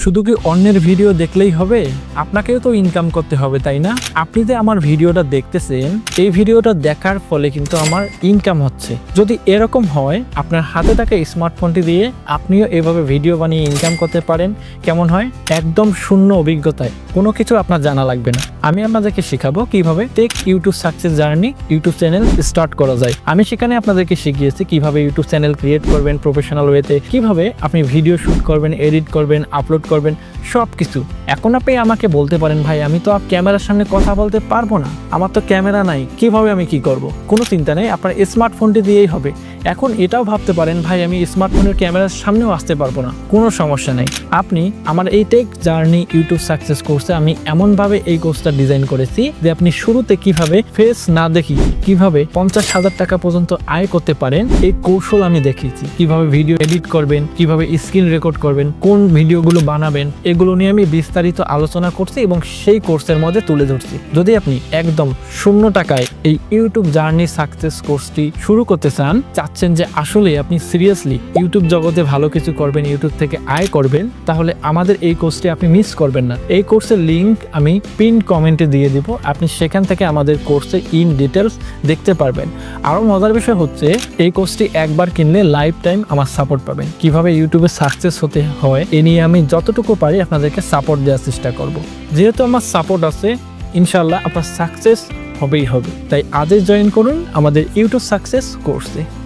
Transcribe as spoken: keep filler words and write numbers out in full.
শুধু কি অন্যের ভিডিও দেখলেই হবে? আপনাকেও তো ইনকাম করতে হবে, তাই না? আপনি যে আমার ভিডিওটা দেখতেছেন, এই ভিডিওটা দেখার ফলে কিন্তু আমার ইনকাম হচ্ছে। যদি এরকম হয়, আপনার হাতে থাকা স্মার্টফোনটি দিয়ে আপনিও এভাবে ভিডিও বানিয়ে ইনকাম করতে পারেন। কেমন হয়? একদম শূন্য অভিজ্ঞতায়, কোনো কিছু আপনার জানা লাগবে না। আমি আপনাদেরকে শেখাবো কিভাবে tech YouTube success journey YouTube channel start করা যায়। আমি সেখানে আপনাদেরকে শিখিয়েছি কিভাবে ইউটিউব চ্যানেল ক্রিয়েট করবেন প্রফেশনাল ওয়েতে, কিভাবে আপনি ভিডিও শুট করবেন, এডিট করবেন, আপলোড করবেন, সব কিছু। এখন আপনি আমাকে বলতে পারেন, ভাই আমি তো ক্যামেরার সামনে কথা বলতে পারবো না, আমার তো ক্যামেরা নাই, কিভাবে আমি কি করব? কোনো চিন্তা নেই, আপনার স্মার্টফোনটি দিয়েই হবে। এখন এটাও ভাবতে পারেন, ভাই আমি স্মার্টফোনের ক্যামেরার সামনেও আসতে পারবো না, কোনো সমস্যা নেই। আপনি আমার এই টেক জার্নি ইউটিউব সাকসেস কোর্সে আমি এমনভাবে এই কোর্সটা ডিজাইন করেছি যে আপনি শুরুতে কিভাবে ফেস না দেখি কিভাবে পঞ্চাশ হাজার টাকা পর্যন্ত আয় করতে পারেন, এই কৌশল আমি দেখিয়েছি। কিভাবে ভিডিও এডিট করবেন, কিভাবে স্ক্রিন রেকর্ড করবেন, কোন ভিডিওগুলো বানাবেন, এগুলো নিয়ে আমি বিস্তারিত আলোচনা করছি এবং সেই কোর্সের মধ্যে তুলে ধরছি। যদি আপনি একদম শূন্য টাকায় এই ইউটিউব জার্নি সাকসেস কোর্সটি শুরু করতে চান, চাচ্ছেন যে আসলে আপনি সিরিয়াসলি ইউটিউব জগতে ভালো কিছু করবেন, ইউটিউব থেকে আয় করবেন, তাহলে আমাদের এই কোর্সটি আপনি মিস করবেন না। এই কোর্সের লিঙ্ক আমি পিন কমেন্টে দিয়ে দিব, আপনি সেখান থেকে আমাদের কোর্সে ইন ডিটেলস দেখতে পারবেন। আরও মজার বিষয় হচ্ছে, এই কোর্সটি একবার কিনলে লাইফ টাইম আমার সাপোর্ট পাবেন। কিভাবে ইউটিউবে সাকসেস হতে হয় এ নিয়ে আমি যতটুকু পারি আপনাদেরকে সাপোর্ট দেওয়ার চেষ্টা করব। যেহেতু আমার সাপোর্ট আছে, ইনশাল্লাহ আপনার সাকসেস হবেই হবে। তাই আজই জয়েন করুন আমাদের ইউটিউব সাকসেস কোর্সে।